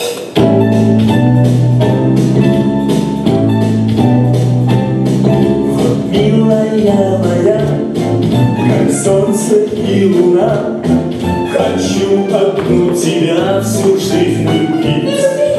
Милая моя, как солнце и луна, хочу одну тебя всю жизнь любить.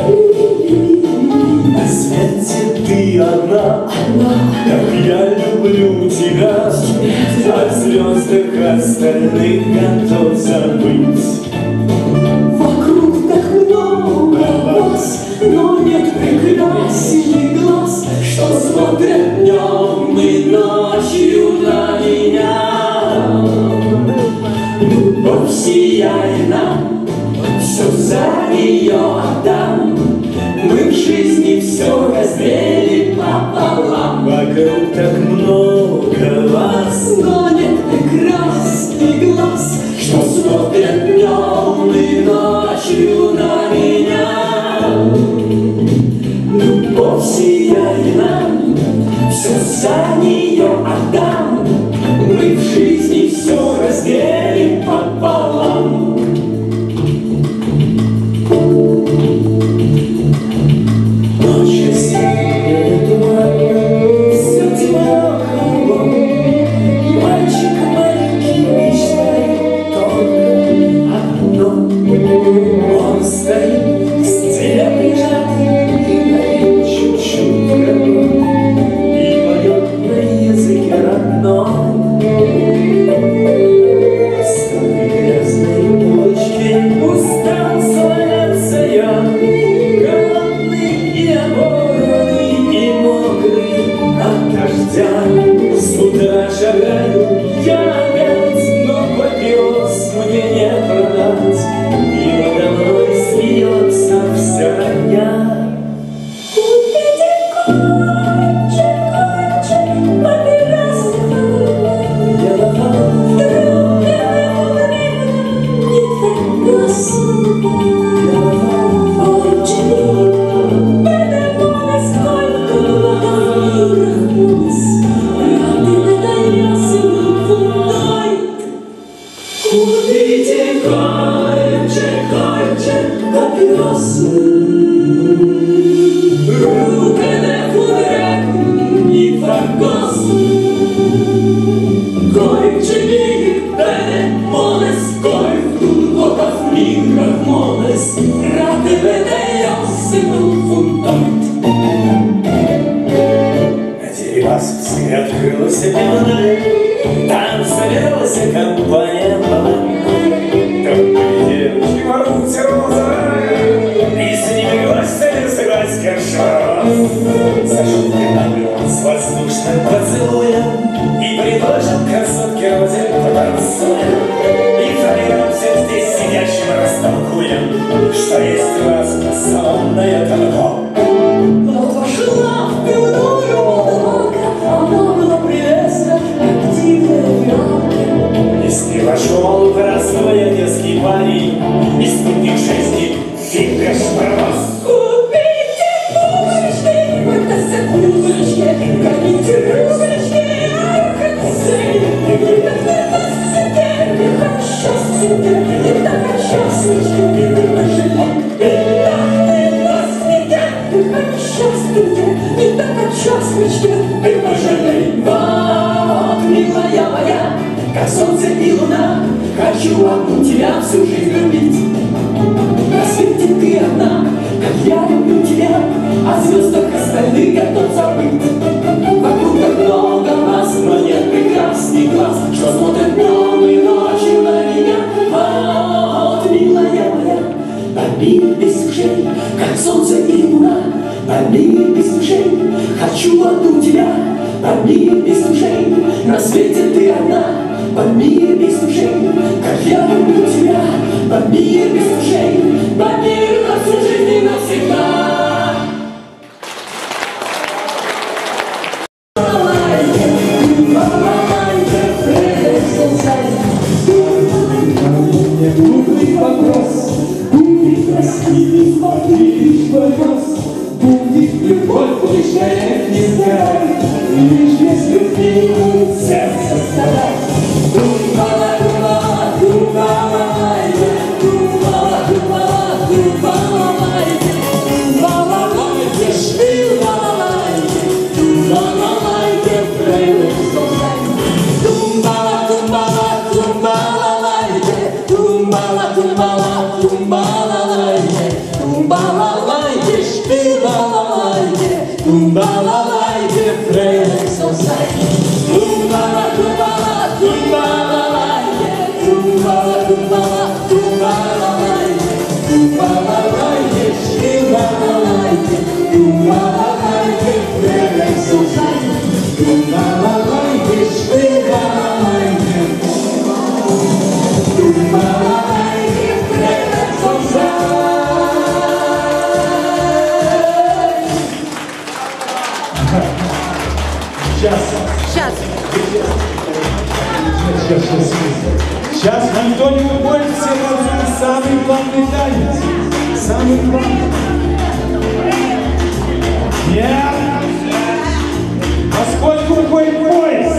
На свете ты одна, как я люблю тебя, о звездах остальных готов забыть. Вокруг так много вас, но нет прекрасней глаз, что смотрят днем и ночью на меня. Любовь сияет нам, все за нее отдам. Мы в жизни все разделим пополам. Вокруг так много вас, но нет прекрасный глаз, что смотрят днем и ночью на меня. Любовь сияет нам, все за нее отдам. Мы в жизни все разделим пополам. Ночью синее туман, все темно кругом. Мальчик маленький мечтает только одно. Он стоит, к стене прижатый, и горит чуть-чуть родной, и поет на языке родном. Старой грязной улочке устал слоняться я, голодный и оборванный, и мокрый от дождя. С утра шагаю я опять, но папирос мне не продать, и надо мной смеется вся родня. Купите кончик, кончик, папирос, я давал вдруг не фокус. Я давал кончик, это сколько рахмус. Купите кончик, кончик, папиросы. Рукане фудрак, не фокус. Кончик, бене, молес, кой, глубоко в миграх молес. Рады бене, ясыну фунтойт. На Дерибасовской открылась пивная, там собиралась компания молодая. Там были девочки, ворвутся розовые, и с ними гостями сыграть кершова. Зашел к нам с воздушным поцелуем и предложил красотке Розе потанцуем. И втроем всем здесь сидящим растолкуем, что есть у вас сонное танго. Вот вошла в пивную молодка, она была прелестна, активная яркая. И с ней вошел простой одесский парень, и спутник жизни фига шпарвоз. Купите бубочки, вытащите бубочки, гоните рубочки, и так на сидеть, и хорошо сидеть, и так хорошо сидеть, и так и так от счастья, ты пожалей. Вот, милая моя, как солнце и луна, хочу одну тебя всю жизнь любить. На свете ты одна, как я люблю тебя, о звездах остальных готов забыть. Вокруг так много нас, но нет прекрасный глаз, что смотрят днем и ночью на меня. Вот, милая моя, помилуй без ушей, как солнце и луна. Помилуй без ушей, хочу одну тебя, помилуй без ушей. На свете ты одна, помилуй без ушей, как я люблю тебя, помилуй без ушей, помилуй на всю жизнь и навсегда. Глупый вопрос, будет красивый, смотри, вопрос. Будет любовь, лишь не сгорай, лишь если ты сердце старай. Думала, думала, думала, думала, думала, думала, думала. балалайке, шпи балалайке, балалайке, фрейк сосай. Думбала, думбала, думбалалайке, думбала, думбала, думбалалайке, думбалалайке, шпи балалайке, думбалалайке, фрейк сосай. Думбалалайке, шпи балалайке, думбалалайке, фрейк сосай. Сейчас Антонио будет все танцуют самый главный танец. Самый главный. Нет. Поскольку какой пояс?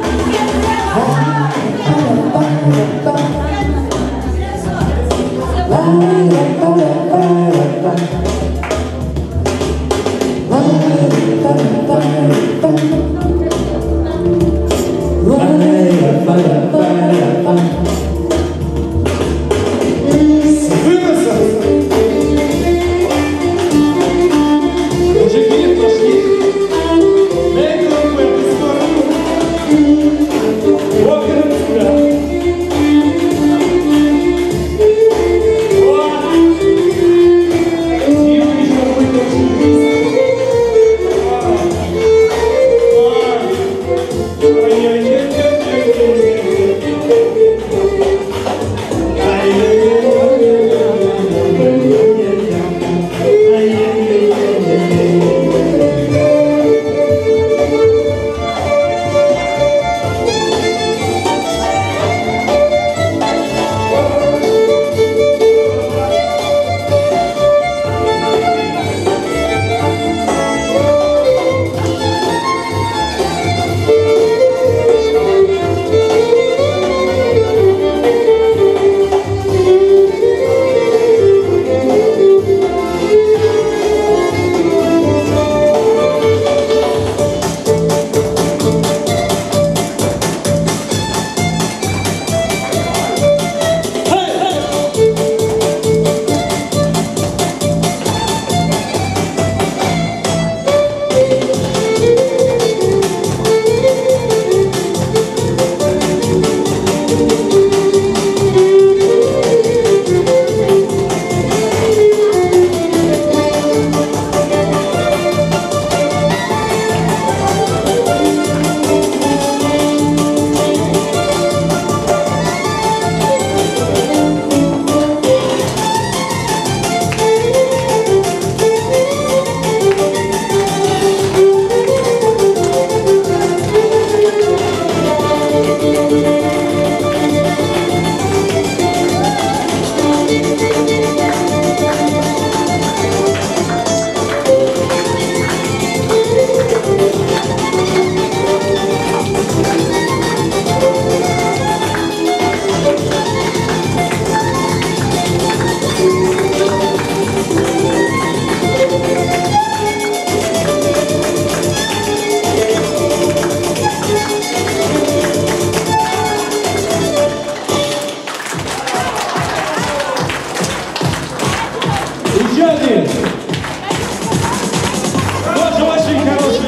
Тоже очень хороший.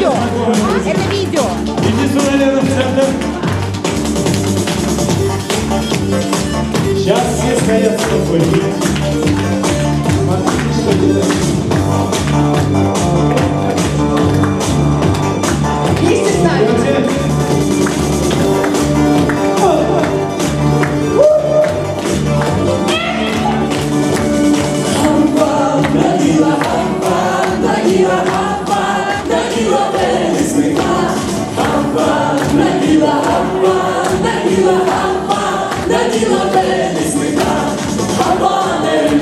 Это видео. Иди сюда, Лена, в центр. Сейчас все стоят с тобой. Смотрите, что делать. Вместе с нами. Nagila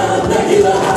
одна,